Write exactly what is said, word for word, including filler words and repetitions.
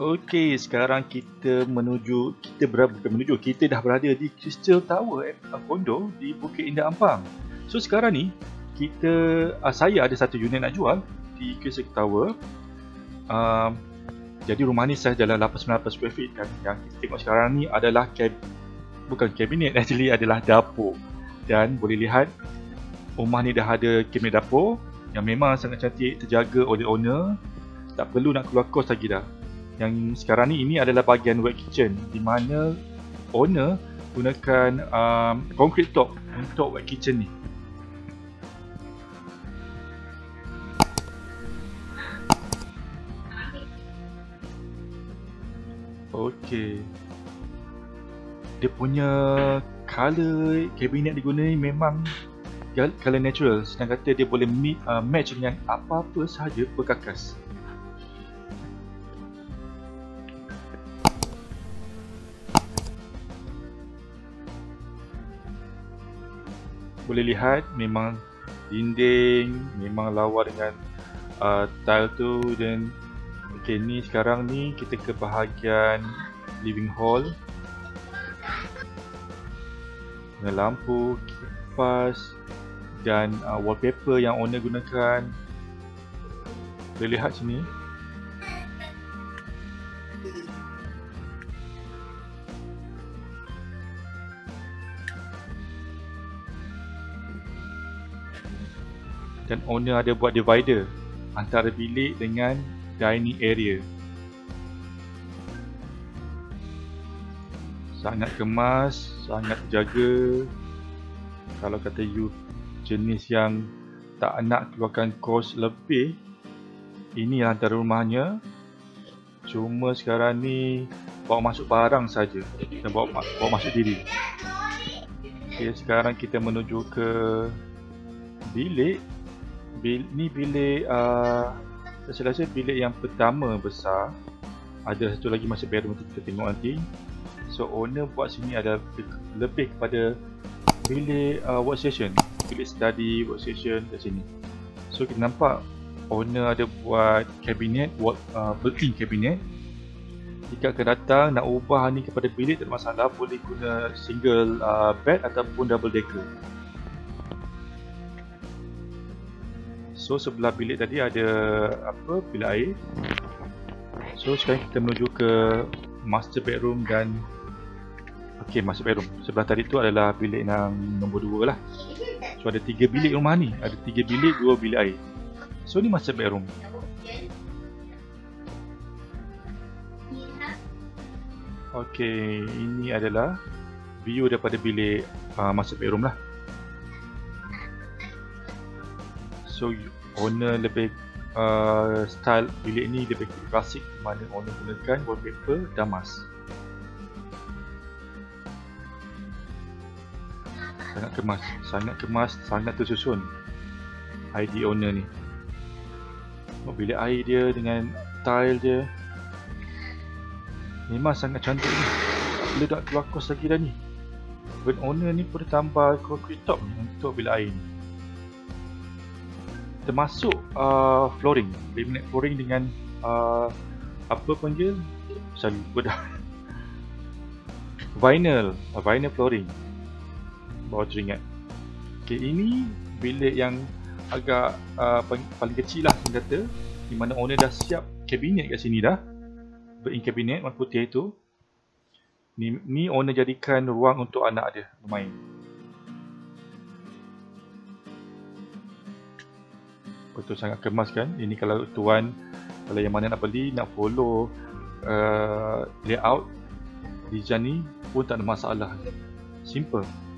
Okey, sekarang kita menuju, kita berada, bukan menuju, kita dah berada di Crystal Tower Condo di Bukit Indah Ampang. So sekarang ni, kita, uh, saya ada satu unit nak jual di Crystal Tower. Um, jadi rumah ni saya dalam lapan puluh sembilan square feet kan. Yang kita tengok sekarang ni adalah cab, bukan kabinet, actually adalah dapur. Dan boleh lihat, rumah ni dah ada kabinet dapur yang memang sangat cantik, terjaga oleh owner. Tak perlu nak keluar kos lagi dah. Yang sekarang ni, ini adalah bahagian wet kitchen, di mana owner gunakan um, concrete top untuk wet kitchen ni. Okey, dia punya colour kabinet diguna ni memang colour natural. Senang kata dia boleh meet, uh, match dengan apa-apa sahaja perkakas. Boleh lihat memang dinding memang lawa dengan uh, tile tu. Dan okey, ni sekarang ni kita ke bahagian living hall dengan lampu, kipas dan uh, wallpaper yang owner gunakan. Boleh lihat sini. Dan owner ada buat divider antara bilik dengan dining area. Sangat kemas, sangat terjaga. Kalau kata you jenis yang tak nak keluarkan kos lebih, ini antara rumahnya. Cuma sekarang ni bawa masuk barang saja dan bawa, bawa masuk diri. Okay, sekarang kita menuju ke bilik. Bil, ni bilik, uh, saya rasa bilik yang pertama besar. Ada satu lagi masuk bedroom, kita tengok nanti. So owner buat sini ada lebih kepada bilik uh, workstation, bilik study workstation kat sini. So kita nampak owner ada buat kabinet, buat uh, built-in kabinet. Jika akan datang nak ubah ni kepada bilik, tak ada masalah, boleh guna single uh, bed ataupun double decker. So sebelah bilik tadi ada apa, bilik air. So sekarang kita menuju ke master bedroom dan okey, master bedroom. Sebelah tadi tu adalah bilik yang nombor dua lah. So ada tiga bilik rumah ni, ada tiga bilik, dua bilik air. So ni master bedroom. Okey, ini adalah view daripada bilik uh, master bedroom lah. So owner lebih uh, style bilik ni lebih klasik, di mana owner gunakan wallpaper damas. Sangat kemas, sangat kemas, sangat tersusun idea owner ni. Oh, bilik air dia dengan tile dia memang sangat cantik ni. Tak boleh tak keluar kos lagi dah ni. Dan owner ni pun tambah concrete top ni untuk bilik air ni. Termasuk uh, flooring, laminate flooring dengan uh, apa pun dia, saya lupa dah. Vinyl, uh, vinyl flooring. Baru teringat. Okay, ini bilik yang agak uh, paling, paling kecil lah saya kata, di mana owner dah siap kabinet kat sini dah, built-in kabinet warna putih tu. Ni, ni owner jadikan ruang untuk anak dia bermain. Betul, sangat kemas kan. Ini kalau tuan, kalau yang mana nak beli, nak follow uh, layout design ni pun tak ada masalah. Simple.